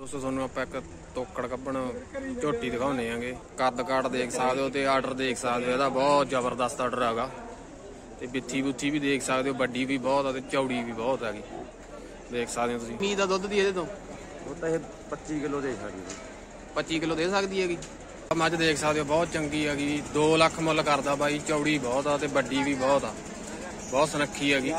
दोस्तों ਤੁਹਾਨੂੰ ਆਪਾਂ ਇੱਕ ਤੋਕੜ ਕੱਢਣ ਝੋਟੀ ਦਿਖਾਉਣੇ ਆਂਗੇ। ਕੱਦ ਕਾਠ ਦੇਖ ਸਕਦੇ ਹੋ ਤੇ ਆਰਡਰ ਦੇਖ ਸਕਦੇ ਹੋ, ਇਹਦਾ ਬਹੁਤ ਜ਼ਬਰਦਸਤ ਆਰਡਰ ਹੈਗਾ ਤੇ ਬਿੱਥੀ ਬੁੱਥੀ ਵੀ ਦੇਖ ਸਕਦੇ ਹੋ, ਵੱਡੀ ਵੀ ਬਹੁਤ ਆ ਤੇ ਚੌੜੀ ਵੀ ਬਹੁਤ ਹੈਗੀ, ਦੇਖ ਸਕਦੇ ਹੋ ਤੁਸੀਂ। ਕੀ ਦਾ ਦੁੱਧ ਦੀ ਇਹਦੇ ਤੋਂ? ਉਹ ਤਾਂ ਇਹ 25 ਕਿਲੋ ਦੇ ਸਕਦੀ ਹੈ। 25 ਕਿਲੋ ਦੇ ਸਕਦੀ ਹੈਗੀ। ਮੱਝ ਦੇਖ ਸਕਦੇ ਹੋ ਬਹੁਤ ਚੰਗੀ ਹੈਗੀ, 2 ਲੱਖ ਮੁੱਲ ਕਰਦਾ ਬਾਈ। ਚੌੜੀ ਬਹੁਤ ਆ ਤੇ ਵੱਡੀ ਵੀ ਬਹੁਤ ਆ, ਬਹੁਤ ਸੁਨੱਖੀ ਹੈਗੀ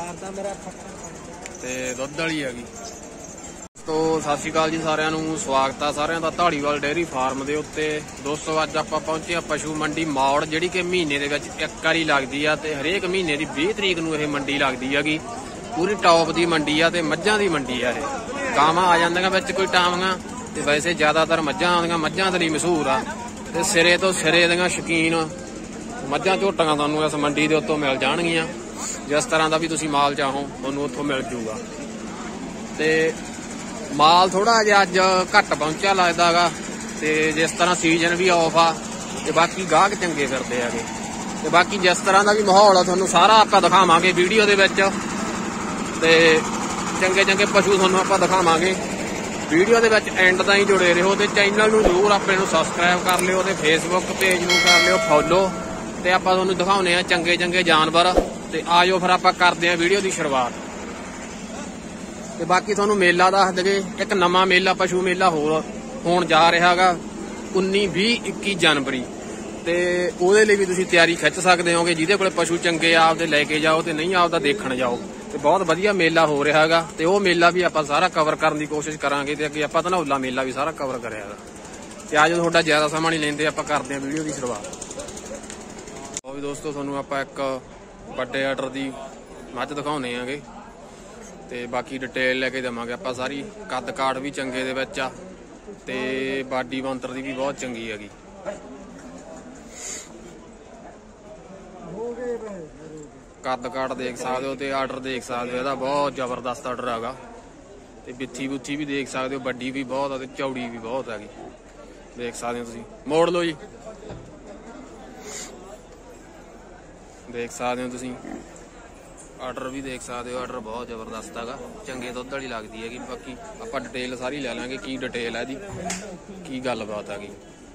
ਤੇ ਦੁੱਧ ਵਾਲੀ ਹੈਗੀ। तो सत श्री अकाल जी सारिਆਂ ਨੂੰ, ਸਵਾਗਤ ਆ ਸਾਰਿਆਂ ਦਾ ਢਾਲੀਵਾਲ ਡੇਅਰੀ ਫਾਰਮ ਦੇ ਉੱਤੇ। ਦੋਸਤੋ ਅੱਜ ਆਪਾਂ ਪਹੁੰਚੇ ਆ ਪਸ਼ੂ ਮੰਡੀ ਮੌੜ, ਜਿਹੜੀ ਕਿ ਮਹੀਨੇ ਦੇ ਵਿੱਚ ਇੱਕ ਵਾਰੀ ਲੱਗਦੀ ਆ ਤੇ ਹਰੇਕ ਮਹੀਨੇ ਦੀ 20 ਤਰੀਕ ਨੂੰ ਇਹ ਮੰਡੀ ਲੱਗਦੀ ਹੈਗੀ। ਪੂਰੀ ਟੌਪ ਦੀ ਮੰਡੀ ਆ ਤੇ ਮੱਝਾਂ ਦੀ ਮੰਡੀ ਆ ਇਹ। ਗਾਵਾਂ ਆ ਜਾਂਦੀਆਂ ਵਿੱਚ ਕੋਈ ਟਾਵਾਂ ਤੇ ਵੈਸੇ ਜ਼ਿਆਦਾਤਰ ਮੱਝਾਂ ਆਉਂਦੀਆਂ, ਮੱਝਾਂ ਦੇ ਲਈ ਮਸ਼ਹੂਰ ਆ ਤੇ ਸਿਰੇ ਤੋਂ ਸਿਰੇ ਦੀਆਂ ਸ਼ੌਕੀਨ ਮੱਝਾਂ ਝੋਟੀਆਂ ਤੁਹਾਨੂੰ ਇਸ ਮੰਡੀ ਦੇ ਉੱਤੋਂ ਮਿਲ ਜਾਣਗੀਆਂ। ਜਿਸ ਤਰ੍ਹਾਂ ਦਾ ਵੀ ਤੁਸੀਂ ਮਾਲ ਚਾਹੋ ਤੁਹਾਨੂੰ ਉੱਥੋਂ ਮਿਲ ਜੂਗਾ। ਤੇ ਮਾਲ ਥੋੜਾ ਜਿਹਾ ਅੱਜ ਘੱਟ ਪਹੁੰਚਿਆ ਲੱਗਦਾ ਗਾ ਤੇ ਜਿਸ ਤਰ੍ਹਾਂ ਸੀਜ਼ਨ ਵੀ ਆਫ ਆ ਤੇ ਬਾਕੀ ਗਾਹਕ ਚੰਗੇ ਫਿਰਦੇ ਆਗੇ ਤੇ ਬਾਕੀ ਜਿਸ ਤਰ੍ਹਾਂ ਦਾ ਵੀ ਮਾਹੌਲ ਆ ਤੁਹਾਨੂੰ ਸਾਰਾ ਆਪਾਂ ਦਿਖਾਵਾਂਗੇ ਵੀਡੀਓ ਦੇ ਵਿੱਚ ਤੇ ਚੰਗੇ ਚੰਗੇ ਪਸ਼ੂ ਤੁਹਾਨੂੰ ਆਪਾਂ ਦਿਖਾਵਾਂਗੇ ਵੀਡੀਓ ਦੇ ਵਿੱਚ। ਐਂਡ ਤਾਈਂ ਜੁੜੇ ਰਹੋ ਤੇ ਚੈਨਲ ਨੂੰ ਜ਼ਰੂਰ ਆਪਣੇ ਨੂੰ ਸਬਸਕ੍ਰਾਈਬ ਕਰ ਲਿਓ ਤੇ ਫੇਸਬੁੱਕ ਪੇਜ ਨੂੰ ਕਰ ਲਿਓ ਫੋਲੋ ਤੇ ਆਪਾਂ ਤੁਹਾਨੂੰ ਦਿਖਾਉਣੇ ਆ ਚੰਗੇ ਚੰਗੇ ਜਾਨਵਰ। ਤੇ ਆਜੋ ਫਿਰ ਆਪਾਂ ਕਰਦੇ ਆ ਵੀਡੀਓ ਦੀ ਸ਼ੁਰੂਆਤ। ਤੇ ਬਾਕੀ ਤੁਹਾਨੂੰ ਮੇਲਾ ਦੱਸ ਦਗੇ, ਇੱਕ ਨਵਾਂ ਮੇਲਾ ਪਸ਼ੂ ਮੇਲਾ ਹੋਰ ਹੋਣ ਜਾ ਰਿਹਾ ਹੈਗਾ 19, 20, 21 ਜਨਵਰੀ ਤੇ ਉਹਦੇ ਲਈ ਵੀ ਤੁਸੀਂ ਤਿਆਰੀ ਖਿੱਚ ਸਕਦੇ ਹੋਗੇ। ਜਿਹਦੇ ਕੋਲੇ ਪਸ਼ੂ ਚੰਗੇ ਆਪਦੇ ਲੈ ਕੇ ਜਾਓ ਤੇ ਨਹੀਂ ਆਪਦਾ ਦੇਖਣ ਜਾਓ ਤੇ ਬਹੁਤ ਵਧੀਆ ਮੇਲਾ ਹੋ ਰਿਹਾ ਹੈਗਾ ਤੇ ਉਹ ਮੇਲਾ ਵੀ ਆਪਾਂ ਸਾਰਾ ਕਵਰ ਕਰਨ ਦੀ ਕੋਸ਼ਿਸ਼ ਕਰਾਂਗੇ ਤੇ ਅੱਗੇ ਆਪਾਂ ਧਨੌਲਾ ਮੇਲਾ ਵੀ ਸਾਰਾ ਕਵਰ ਕਰਿਆ ਹੈਗਾ। ਤੇ ਅੱਜ ਤੁਹਾਡਾ ਜ਼ਿਆਦਾ ਸਮਾਂ ਨਹੀਂ ਲੈਂਦੇ, ਆਪਾਂ ਕਰਦੇ ਹਾਂ ਵੀਡੀਓ ਦੀ ਸ਼ੁਰੂਆਤ। ਉਹ ਵੀ ਦੋਸਤੋ ਤੁਹਾਨੂੰ ਆਪਾਂ ਇੱਕ ਵੱਡੇ ਆਰਡਰ ਦੀ ਮੱਝ ਦਿਖਾਉਣੇ ਆਂਗੇ ਤੇ ਬਾਕੀ ਡਿਟੇਲ ਲੈ ਕੇ ਦੇਵਾਂਗੇ ਆਪਾਂ ਸਾਰੀ। ਕੱਦ ਕਾਠ ਵੀ ਚੰਗੇ ਦੇ ਵਿੱਚ ਆ ਤੇ ਬਾਡੀ ਬੰਤਰ ਦੀ ਵੀ ਬਹੁਤ ਚੰਗੀ ਹੈਗੀ। ਕੱਦ ਕਾਠ ਦੇਖ ਸਕਦੇ ਹੋ ਤੇ ਆਰਡਰ ਦੇਖ ਸਕਦੇ ਹੋ, ਇਹਦਾ ਬਹੁਤ ਜ਼ਬਰਦਸਤ ਆਰਡਰ ਹੈਗਾ ਤੇ ਬਿੱਥੀ ਬੁੱਥੀ ਵੀ ਦੇਖ ਸਕਦੇ ਹੋ, ਵੱਡੀ ਵੀ ਬਹੁਤ ਆ ਤੇ ਚੌੜੀ ਵੀ ਬਹੁਤ ਹੈਗੀ, ਦੇਖ ਸਕਦੇ ਹੋ ਤੁਸੀਂ। ਮੋੜ ਲਓ ਜੀ, ਦੇਖ ਸਕਦੇ ਹੋ ਤੁਸੀਂ। ਆਰਡਰ ਵੀ ਦੇਖ ਸਕਦੇ ਹੋ, ਆਰਡਰ ਬਹੁਤ ਜ਼ਬਰਦਸਤ ਹੈਗਾ, ਚੰਗੇ ਦੁੱਧ ਵਾਲੀ ਲੱਗਦੀ ਹੈਗੀ। ਬਾਕੀ ਆਪਾਂ ਡਿਟੇਲ ਸਾਰੀ ਲੈ ਲਾਂਗੇ, ਕੀ ਡਿਟੇਲ ਹੈ ਇਹਦੀ, ਕੀ ਗੱਲਬਾਤ ਹੈਗੀ।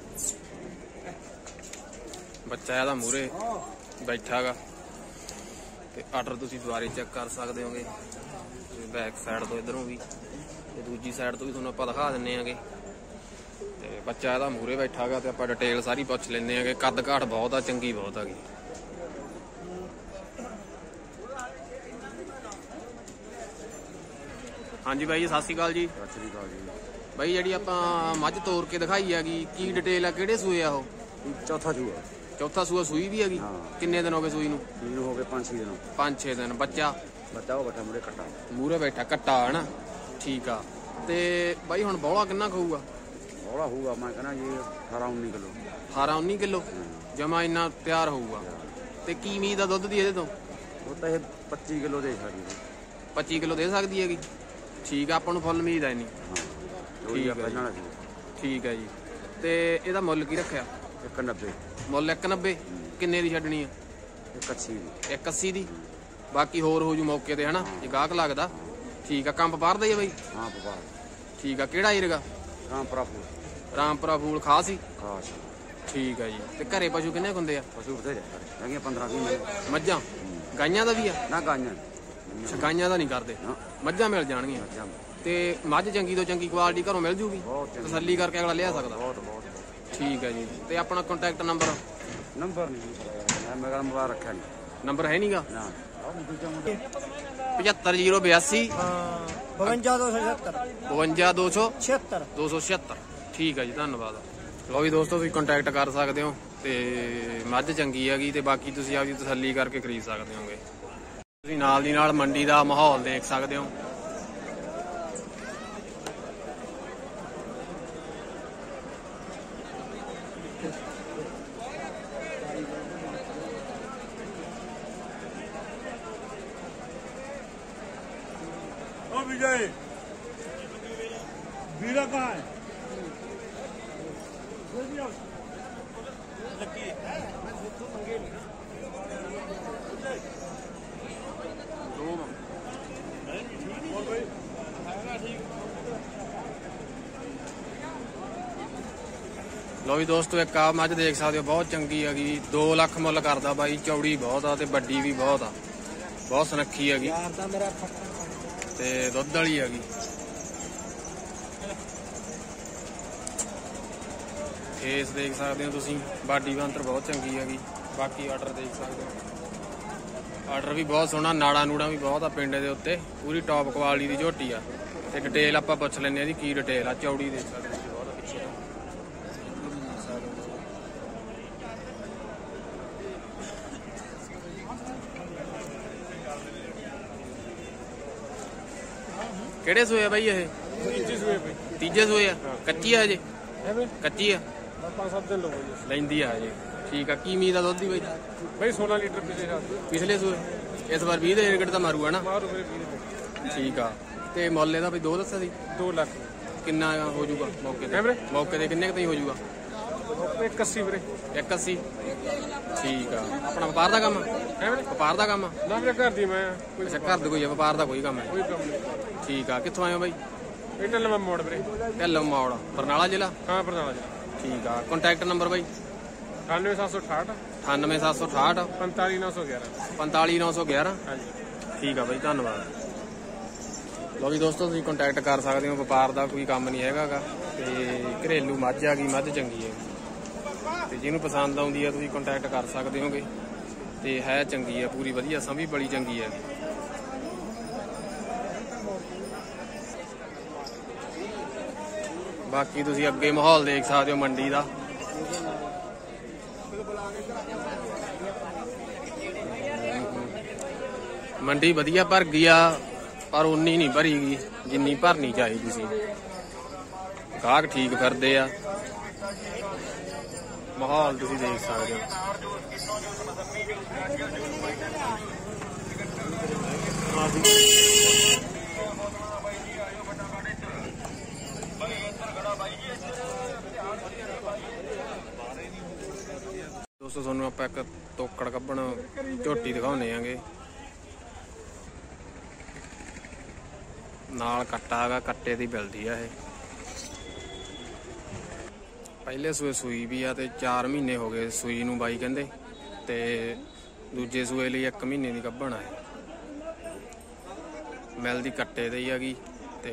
ਬੱਚਾ ਇਹਦਾ ਮੂਹਰੇ ਬੈਠਾ ਹੈਗਾ ਤੇ ਆਰਡਰ ਤੁਸੀਂ ਦੁਬਾਰੇ ਚੈੱਕ ਕਰ ਸਕਦੇ ਹੋਗੇ ਬੈਕ ਸਾਈਡ ਤੋਂ, ਇਧਰੋਂ ਵੀ ਤੇ ਦੂਜੀ ਸਾਈਡ ਤੋਂ ਵੀ ਤੁਹਾਨੂੰ ਆਪਾਂ ਦਿਖਾ ਦਿੰਨੇ ਆਂਗੇ। ਤੇ ਬੱਚਾ ਇਹਦਾ ਮੂਹਰੇ ਬੈਠਾ ਹੈਗਾ ਤੇ ਆਪਾਂ ਡਿਟੇਲ ਸਾਰੀ ਪੁੱਛ ਲੈਂਦੇ ਆਂਗੇ। ਕੱਦ ਕਾਠ ਬਹੁਤ ਆ, ਚੰਗੀ ਬਹੁਤ ਹੈਗੀ। ਹਾਂਜੀ ਬਾਈ ਜੀ, ਸਤਿ ਸ਼੍ਰੀ ਅਕਾਲ ਜੀ। ਸਤਿ ਸ਼੍ਰੀ ਅਕਾਲ ਜੀ ਬਾਈ, ਜਿਹੜੀ ਆਪਾਂ ਮੱਝ ਤੋਰ ਕੇ ਦਿਖਾਈ ਹੈਗੀ, ਕੀ ਡਿਟੇਲ ਆ? ਕਿਹੜੇ ਸੂਏ ਆ ਉਹ? ਚੌਥਾ ਸੂਆ। ਚੌਥਾ ਸੂਆ ਸੂਈ ਵੀ ਹੈਗੀ? ਕਿੰਨੇ ਦਿਨ ਹੋ ਗਏ ਸੂਈ ਨੂੰ? ਮੈਨੂੰ ਹੋ ਗਏ 5-6 ਦਿਨ। 5-6 ਦਿਨ। ਬੱਚਾ ਉਹ ਬੱਚਾ ਮੂਰੇ ਕੱਟਾ, ਮੂਹਰੇ ਬੈਠਾ ਕੱਟਾ ਹੈ ਨਾ, ਠੀਕ ਆ। ਤੇ ਬਾਈ ਹੁਣ ਬੌਲਾ ਕਿੰਨਾ ਖਾਊਗਾ? ਬੌਲਾ ਹੋਊਗਾ ਮੈਂ ਕਹਿੰਦਾ ਜੀ 18-19 ਕਿਲੋ। 18-19 ਕਿਲੋ ਜਮਾ ਇੰਨਾ ਤਿਆਰ ਹੋਊਗਾ। ਤੇ ਕੀ ਉਮੀਦ ਆ ਦੁੱਧ ਦੀ ਇਹਦੇ ਤੋਂ? ਉਹ ਤਾਂ ਇਹ 25 ਕਿਲੋ ਦੇ ਸਕਦੀ ਹੈ। 25 ਕਿਲੋ ਦੇ ਸਕਦੀ ਹੈਗੀ, ਠੀਕ ਆ। ਆਪਾਂ ਨੂੰ ਫੁੱਲ ਉਮੀਦ ਹੈ ਨਹੀਂ, ਠੀਕ ਹੈ ਜੀ। ਤੇ ਇਹਦਾ ਮੁੱਲ ਕੀ ਰੱਖਿਆ? 190। ਮੁੱਲ 190। ਕਿੰਨੇ ਦੀ ਛੱਡਣੀ ਆ? 180 ਦੀ। 180 ਦੀ। ਬਾਕੀ ਹੋਰ ਹੋ ਜੂ ਮੌਕੇ ਤੇ ਹਨਾ, ਜੇ ਗਾਹਕ ਲੱਗਦਾ। ਠੀਕ ਆ। ਕੰਮ ਬਾਹਰ ਦਾ ਹੀ ਆ ਬਾਈ? ਹਾਂ ਬਾਹਰ। ਠੀਕ ਆ। ਕਿਹੜਾ ਏਰੀਆ? ਰਾਮਪੁਰਾ ਫੂਲ। ਰਾਮਪੁਰਾ ਫੂਲ ਖਾਸ ਹੀ? ਖਾਸ। ਠੀਕ ਆ ਜੀ। ਤੇ ਘਰੇ ਪਸ਼ੂ ਕਿੰਨੇ ਹੁੰਦੇ ਆ? ਪਸ਼ੂ ਬਥੇਰੇ ਹੈਗੀਆਂ 15-20 ਮੱਝਾਂ। ਗਾਈਆਂ ਦਾ ਵੀ ਆ? ਨਾ ਗਾਈਆਂ ਗਾਈਆਂ ਦਾ ਨਹੀਂ ਕਰਦੇ, ਮੱਝਾਂ ਮਿਲ ਜਾਣਗੀਆਂ। ਤੇ ਮੱਝ ਚੰਗੀ ਤੋਂ ਚੰਗੀ ਕੁਆਲਿਟੀ ਘਰੋਂ ਮਿਲ ਜੂਗੀ, ਤਸੱਲੀ ਕਰਕੇ ਅਗਲਾ ਲਿਆ ਸਕਦਾ। ਠੀਕ ਹੈ ਜੀ। ਤੇ ਆਪਣਾ ਕੰਟੈਕਟ ਨੰਬਰ? ਨੰਬਰ ਨਹੀਂ ਮੇਰਾ ਮੋਬਾਈਲ ਰੱਖਿਆ ਨਹੀਂ। ਨੰਬਰ ਹੈ ਨਹੀਂਗਾ? 75082 52276 276। ਠੀਕ ਹੈ ਜੀ, ਧੰਨਵਾਦ। ਲਓ ਵੀ ਦੋਸਤੋ, ਤੁਸੀਂ ਕੰਟੈਕਟ ਕਰ ਸਕਦੇ ਹੋ ਤੇ ਮੱਝ ਚੰਗੀ ਹੈਗੀ ਤੇ ਬਾਕੀ ਤੁਸੀਂ ਆਪਦੀ ਤਸੱਲੀ ਕਰਕੇ ਖਰੀਦ ਸਕਦੇ ਹੋਗੇ। ਤੁਸੀਂ ਨਾਲ ਦੀ ਨਾਲ ਮੰਡੀ ਦਾ ਮਾਹੌਲ ਦੇਖ ਸਕਦੇ ਹੋ। विजय वीरा कहाँ है? ਲੋ ਵੀ ਦੋਸਤੋ ਇੱਕ ਆ ਮੱਝ ਦੇਖ ਸਕਦੇ ਹੋ, ਬਹੁਤ ਚੰਗੀ ਹੈਗੀ। 2 ਲੱਖ ਮੁੱਲ ਕਰਦਾ ਬਾਈ। ਚੌੜੀ ਬਹੁਤ ਆ ਤੇ ਵੱਡੀ ਵੀ ਬਹੁਤ ਆ, ਬਹੁਤ ਸੁਨੱਖੀ ਹੈਗੀ ਤੇ ਦੁੱਧ ਵਾਲੀ ਹੈਗੀ। ਫੇਸ ਦੇਖ ਸਕਦੇ ਹੋ ਤੁਸੀਂ, ਬਾਡੀ ਬੰਤਰ ਬਹੁਤ ਚੰਗੀ ਹੈਗੀ। ਬਾਕੀ ਆਰਡਰ ਦੇਖ ਸਕਦੇ ਹੋ, ਆਰਡਰ ਵੀ ਬਹੁਤ ਸੋਹਣਾ, ਨਾੜਾ ਨੂੜਾ ਵੀ ਬਹੁਤ ਆ ਪਿੰਡੇ ਦੇ ਉੱਤੇ। ਪੂਰੀ ਟੌਪ ਕੁਆਲਿਟੀ ਦੀ ਝੋਟੀ ਆ। ਤੇ ਡਿਟੇਲ ਆਪਾਂ ਪੁੱਛ ਲੈਂਦੇ ਆ ਜੀ ਕੀ ਡਿਟੇਲ ਆ। ਚੌੜੀ ਦੇਖ ਸਕਦੇ ਹੋ ਬਹੁਤ ਪਿੱਛੇ ਤੋਂ। ਕਿਹੜੇ ਸੂਏ ਆ ਬਾਈ ਇਹ? ਤੀਜੇ ਸੂਏ ਆ। ਕੱਚੀ ਆ ਹਜੇ? ਕੱਚੀ ਆ, 5-7 ਦਿਨ ਲੋਗੇ ਜੀ। ਲੈਂਦੀ ਆ ਹਜੇ। ਠੀਕ ਆ। ਕੀ ਉਮੀਦ ਆ ਦੁੱਧ ਦੀ ਬਾਈ? ਬਈ 16 ਲੀਟਰ ਪਿਛਲੇ ਸੂਏ। ਇਸ ਵਾਰ 20 ਦੇ ਰੇਟ ਤਾਂ ਮਾਰੂਗਾ ਨਾ? ਮਾਰੂ ਵੀਰੇ 20 ਠੀਕ ਆ। ਤੇ ਮੁੱਲ ਇਹਦਾ ਬਈ 2 ਦੱਸਿਆ ਸੀ? 2 ਲੱਖ। ਕਿੰਨਾ ਹੋ ਜਾਊਗਾ ਮੌਕੇ ਤੇ? ਮੌਕੇ ਤੇ ਕਿੰਨੇ ਕੁ ਤਾਈਂ ਹੋ ਜਾਊਗਾ? 81 ਵੀਰੇ। 81। ਠੀਕ ਆ। ਆਪਣਾ ਵਪਾਰ ਦਾ ਕੰਮ? ਵਪਾਰ ਦਾ ਕੰਮ? ਨਾ ਵੀਰੇ ਘਰ ਦੀ ਮੈਂ। ਅੱਛਾ ਘਰ ਦੇ ਕੋਈ ਆ, ਵਪਾਰ ਦਾ ਕੋਈ ਕੰਮ ਹੈ? ਕੋਈ ਕੰਮ ਨਹੀਂ। ਠੀਕ ਆ। ਕਿੱਥੋਂ ਆਏ ਹੋ ਬਾਈ? ਇਹ ਢੱਲਵਾਂ ਮੋੜ ਵੀਰੇ। ਢੱਲਵਾਂ ਮੋੜ, ਬਰਨਾਲਾ ਜ਼ਿਲ੍ਹਾ? ਹਾਂ ਬਰਨਾਲਾ ਜੀ। ਠੀਕ ਆ। ਕੰਟੈਕਟ ਨੰਬਰ ਬਾਈ? 98768 98768 45911 45911। ਹਾਂਜੀ ਠੀਕ ਆ ਬਾਈ, ਧੰਨਵਾਦ। ਲਓ ਵੀ ਦੋਸਤੋ ਤੁਸੀਂ ਕੰਟੈਕਟ ਕਰ ਸਕਦੇ ਹੋ। ਵਪਾਰ ਦਾ ਕੋਈ ਕੰਮ ਨਹੀਂ ਹੈਗਾਗਾ ਤੇ ਘਰੇਲੂ ਮੱਝ ਆ ਗਈ, ਮੱਝ ਚੰਗੀ ਹੈ ਤੇ ਜਿਹਨੂੰ ਪਸੰਦ ਆਉਂਦੀ ਹੈ ਤੁਸੀਂ ਕੰਟੈਕਟ ਕਰ ਸਕਦੇ ਹੋਗੇ। ਤੇ ਹੈ ਚੰਗੀ ਹੈ, ਪੂਰੀ ਵਧੀਆ, ਸੰਭੀ ਬੜੀ ਚੰਗੀ ਹੈ। ਬਾਕੀ ਤੁਸੀਂ ਅੱਗੇ ਮਾਹੌਲ ਦੇਖ ਸਕਦੇ ਹੋ ਮੰਡੀ ਦਾ। ਮੰਡੀ ਵਧੀਆ ਭਰ ਗਈ ਆ, ਪਰ ਉਨੀ ਨਹੀਂ ਭਰੀ ਗਈ ਜਿੰਨੀ ਭਰਨੀ ਚਾਹੀਦੀ ਸੀ। ਗਾਹਕ ਠੀਕ ਫਿਰਦੇ ਆ। ਮਾਹੌਲ ਤੁਸੀਂ ਦੇਖ ਸਕਦੇ ਹੋ। ਦੋਸਤੋ ਤੁਹਾਨੂੰ ਆਪਾਂ ਇੱਕ ਤੋਕੜ ਕੱਢਣ ਝੋਟੀ ਦਿਖਾਉਣੇ ਆਂਗੇ। ਨਾਲ ਕੱਟਾ ਹੈਗਾ, ਕੱਟੇ ਦੀ ਮਿਲਦੀ ਆ ਇਹ। ਪਹਿਲੇ ਸੂਏ ਸੂਈ ਵੀ ਆ ਤੇ 4 ਮਹੀਨੇ ਹੋ ਗਏ ਸੂਈ ਨੂੰ ਬਾਈ ਕਹਿੰਦੇ। ਤੇ ਦੂਜੇ ਸੂਏ ਲਈ 1 ਮਹੀਨੇ ਦੀ ਗੱਭਣ ਆ। ਮਿਲਦੀ ਕੱਟੇ ਦੀ ਹੈਗੀ ਤੇ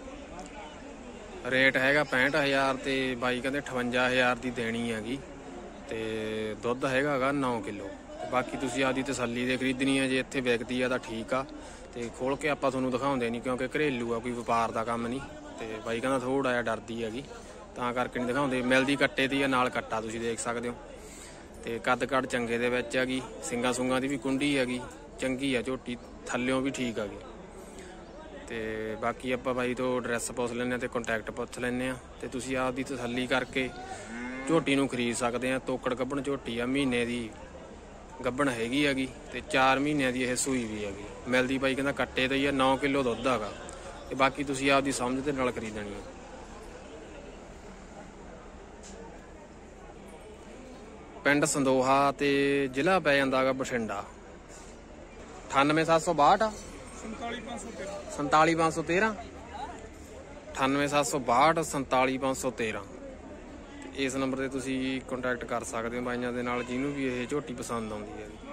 ਰੇਟ ਹੈਗਾ 65000 ਤੇ ਬਾਈ ਕਹਿੰਦੇ 58000 ਦੀ ਦੇਣੀ ਹੈਗੀ। ਤੇ ਦੁੱਧ ਹੈਗਾ 9 ਕਿਲੋ। ਬਾਕੀ ਤੁਸੀਂ ਆਪਦੀ ਤਸੱਲੀ ਦੇ ਖਰੀਦਣੀ ਹੈ। ਜੇ ਇੱਥੇ ਵਿਕਦੀ ਆ ਤਾਂ ਠੀਕ ਆ, ਤੇ ਖੋਲ ਕੇ ਆਪਾਂ ਤੁਹਾਨੂੰ ਦਿਖਾਉਂਦੇ ਨਹੀਂ ਕਿਉਂਕਿ ਘਰੇਲੂ ਆ, ਕੋਈ ਵਪਾਰ ਦਾ ਕੰਮ ਨਹੀਂ। ਤੇ ਬਾਈ ਕਹਿੰਦਾ ਥੋੜਾ ਜਿਹਾ ਡਰਦੀ ਹੈਗੀ ਤਾਂ ਕਰਕੇ ਨਹੀਂ ਦਿਖਾਉਂਦੇ। ਮਿਲਦੀ ਕੱਟੇ ਦੀ ਆ, ਨਾਲ ਕੱਟਾ ਤੁਸੀਂ ਦੇਖ ਸਕਦੇ ਹੋ। ਤੇ ਕੱਦ ਕੱਦ ਚੰਗੇ ਦੇ ਵਿੱਚ ਹੈਗੀ। ਸਿੰਗਾਂ ਸੁੰਗਾਂ ਦੀ ਵੀ ਕੁੰਡੀ ਹੈਗੀ, ਚੰਗੀ ਆ ਝੋਟੀ, ਥੱਲਿਓਂ ਵੀ ਠੀਕ ਹੈਗੀ। ਤੇ ਬਾਕੀ ਆਪਾਂ ਬਾਈ ਤੋਂ ਐਡਰੈਸ ਪੁੱਛ ਲੈਂਦੇ ਆ ਤੇ ਕੰਟੈਕਟ ਪੁੱਛ ਲੈਂਦੇ ਆ ਤੇ ਤੁਸੀਂ ਆਪਦੀ ਤਸੱਲੀ ਕਰਕੇ ਝੋਟੀ ਨੂੰ ਖਰੀਦ ਸਕਦੇ ਆ। ਤੋਕੜ ਗੱਭਣ ਝੋਟੀ ਆ, ਮਹੀਨੇ ਦੀ ਗੱਭਣ ਹੈਗੀ ਤੇ 4 ਮਹੀਨਿਆਂ ਦੀ ਇਹ ਸੂਈ ਵੀ ਹੈਗੀ। ਮਿਲਦੀ ਬਾਈ ਕਹਿੰਦਾ ਕੱਟੇ ਦਾ ਹੀ ਆ, 9 ਕਿਲੋ ਦੁੱਧ ਹੈਗਾ। ਤੇ ਬਾਕੀ ਤੁਸੀਂ ਆਪਦੀ ਸਮਝ ਦੇ ਨਾਲ ਖਰੀਦਣੀ ਹੈ। ਪਿੰਡ ਸੰਦੋਹਾ ਤੇ ਜ਼ਿਲ੍ਹਾ ਪੈ ਜਾਂਦਾ ਹੈਗਾ ਬਠਿੰਡਾ। 98762 47513 98762 47513। ਇਸ ਨੰਬਰ ਤੇ ਤੁਸੀਂ ਕੰਟੈਕਟ ਕਰ ਸਕਦੇ ਹੋ ਬਾਈਆਂ ਦੇ ਨਾਲ, ਜਿਹਨੂੰ ਵੀ ਇਹ ਝੋਟੀ ਪਸੰਦ ਆਉਂਦੀ ਹੈ।